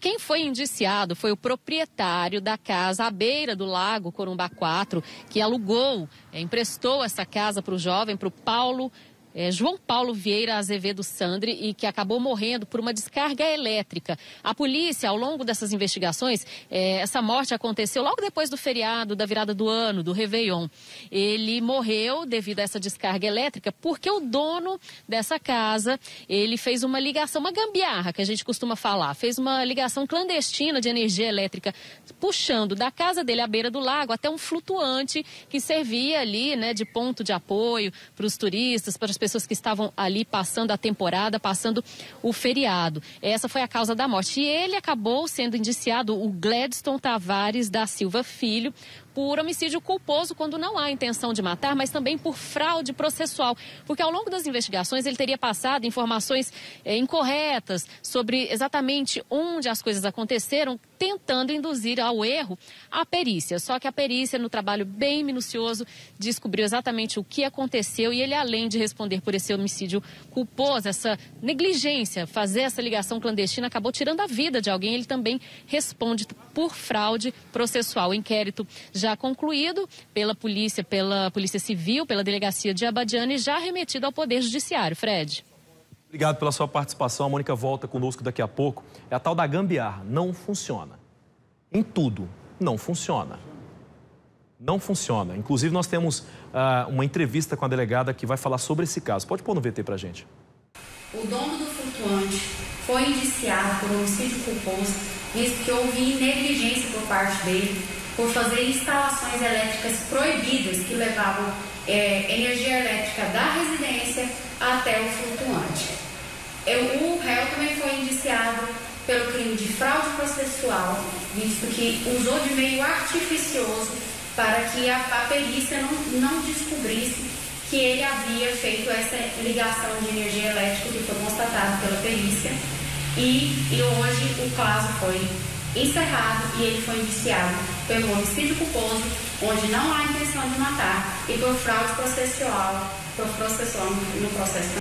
quem foi indiciado foi o proprietário da casa à beira do Lago Corumbá 4, que alugou, emprestou essa casa para o jovem, para o João Paulo Vieira Azevedo Sandri, e que acabou morrendo por uma descarga elétrica. A polícia, ao longo dessas investigações, essa morte aconteceu logo depois do feriado, da virada do ano, do Réveillon. Ele morreu devido a essa descarga elétrica porque o dono dessa casa, ele fez uma ligação, uma gambiarra que a gente costuma falar, fez uma ligação clandestina de energia elétrica, puxando da casa dele à beira do lago até um flutuante que servia ali, né, de ponto de apoio para os turistas, para as pessoas que estavam ali passando a temporada, passando o feriado. Essa foi a causa da morte. E ele acabou sendo indiciado, o Gladstone Tavares da Silva Filho, por homicídio culposo quando não há intenção de matar, mas também por fraude processual, porque ao longo das investigações ele teria passado informações incorretas sobre exatamente onde as coisas aconteceram, tentando induzir ao erro a perícia. Só que a perícia, no trabalho bem minucioso, descobriu exatamente o que aconteceu e ele, além de responder por esse homicídio culposo, essa negligência, fazer essa ligação clandestina, acabou tirando a vida de alguém. Ele também responde por fraude processual. O inquérito já concluído pela Polícia Civil, pela Delegacia de Abadiânia, e já remetido ao Poder Judiciário. Fred. Obrigado pela sua participação. A Mônica volta conosco daqui a pouco. É a tal da gambiarra. Não funciona. Em tudo, não funciona. Não funciona. Inclusive, nós temos uma entrevista com a delegada que vai falar sobre esse caso. Pode pôr no VT pra gente. O dono do flutuante foi indiciado por homicídio culposo, visto que houve negligência por parte dele, por fazer instalações elétricas proibidas que levavam energia elétrica da residência até o flutuante. O réu também foi indiciado pelo crime de fraude processual, visto que usou de meio artificioso para que a perícia não descobrisse que ele havia feito essa ligação de energia elétrica que foi constatada pela perícia. E hoje o caso foi encerrado e ele foi indiciado pelo homicídio culposo, onde não há intenção de matar, e por fraude processual no processo.